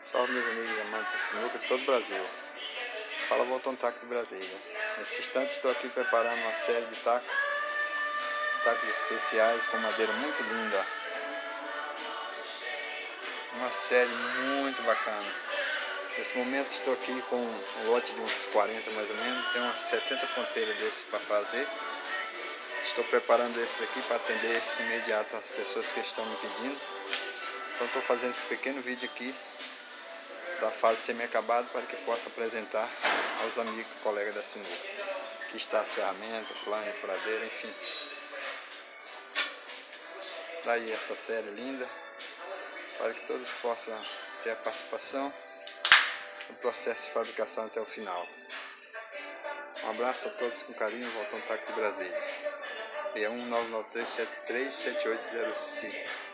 Salve meus amigos amantes da sinuca de todo o Brasil. Fala Voltão Taco de Brasília. Nesse instante estou aqui preparando uma série de tacos especiais com madeira muito linda. Uma série muito bacana. Nesse momento estou aqui com um lote de uns 40 mais ou menos. Tem umas 70 ponteiras desses para fazer. Estou preparando esses aqui para atender imediato as pessoas que estão me pedindo. Então estou fazendo esse pequeno vídeo aqui da fase semi-acabada para que possa apresentar aos amigos e colegas da sinuca. Aqui está as ferramentas, plano, furadeira, enfim. Daí essa série linda, para que todos possam ter a participação no processo de fabricação até o final. Um abraço a todos com carinho, Voltão Taco de Brasília. 61 993 73 7805.